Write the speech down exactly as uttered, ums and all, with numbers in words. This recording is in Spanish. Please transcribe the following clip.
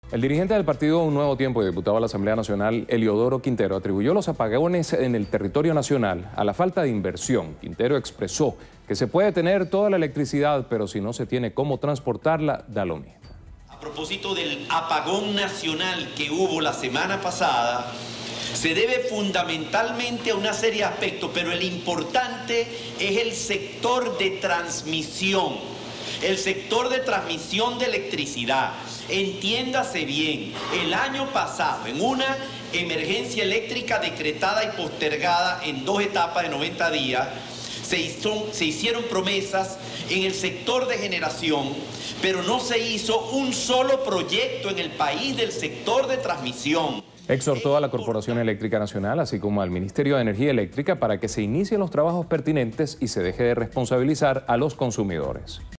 El dirigente del partido Un Nuevo Tiempo y diputado a la Asamblea Nacional, Eliodoro Quintero, atribuyó los apagones en el territorio nacional a la falta de inversión. Quintero expresó que se puede tener toda la electricidad, pero si no se tiene cómo transportarla, da lo mismo. A propósito del apagón nacional que hubo la semana pasada, se debe fundamentalmente a una serie de aspectos, pero el importante es el sector de transmisión. El sector de transmisión de electricidad. Entiéndase bien, el año pasado, en una emergencia eléctrica decretada y postergada en dos etapas de noventa días, se, hizo, se hicieron promesas en el sector de generación, pero no se hizo un solo proyecto en el país del sector de transmisión. Exhortó a la Corporación Eléctrica Nacional, así como al Ministerio de Energía Eléctrica, para que se inicien los trabajos pertinentes y se deje de responsabilizar a los consumidores.